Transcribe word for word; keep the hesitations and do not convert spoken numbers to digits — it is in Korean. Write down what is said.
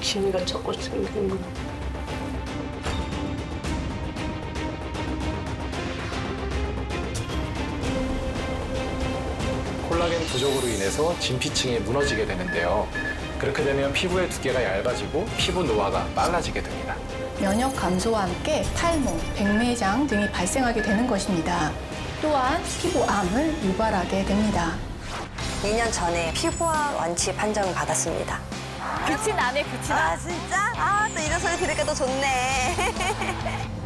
기미가 조금씩 생기는 거. 콜라겐 부족으로 인해서 진피층이 무너지게 되는데요. 그렇게 되면 피부의 두께가 얇아지고 피부 노화가 빨라지게 됩니다. 면역 감소와 함께 탈모, 백내장 등이 발생하게 되는 것입니다. 또한 피부암을 유발하게 됩니다. 이 년 전에 피부암 완치 판정을 받았습니다. 끝이 나네, 끝이 나. 아, 진짜? 아, 또 이런 소리 들으니까 더 좋네.